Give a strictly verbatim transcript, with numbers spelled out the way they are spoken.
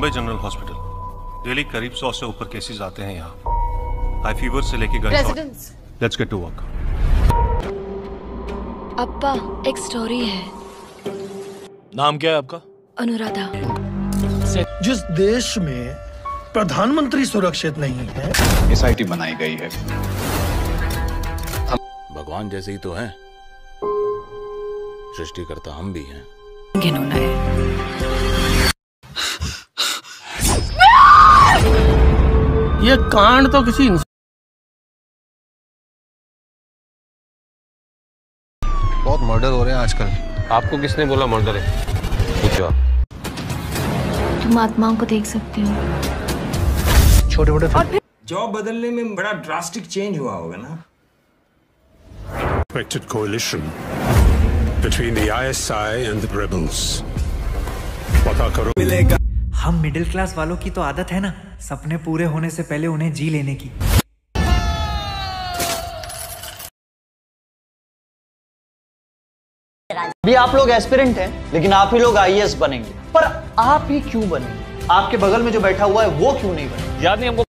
Mumbai general hospital. Daily करीब सौ से ऊपर केसेस आते हैं यहाँ, हाई फीवर से लेके गन। Let's get to work. अप्पा, एक स्टोरी है। नाम क्या है आपका? अनुराधा। जिस देश में प्रधानमंत्री सुरक्षित नहीं है, एस आई टी बनाई गई है। भगवान जैसे ही तो हैं, सृष्टिकर्ता हम भी हैं। घिनौना है। ये कांड तो किसी बहुत मर्डर हो रहे हैं आजकल। आपको किसने बोला मर्डर है? पूछो। तुम आत्माओं को देख सकते हो। छोटे मोटे जॉब बदलने में बड़ा ड्रास्टिक चेंज हुआ होगा ना? Expected coalition between the I S I and the rebels. पता करो। मिलेगा। हम मिडिल क्लास वालों की तो आदत है ना, सपने पूरे होने से पहले उन्हें जी लेने की। अभी आप लोग एस्पिरेंट हैं, लेकिन आप ही लोग आई ए एस बनेंगे। पर आप ही क्यों बनेंगे? आपके बगल में जो बैठा हुआ है वो क्यों नहीं बने? याद नहीं हमको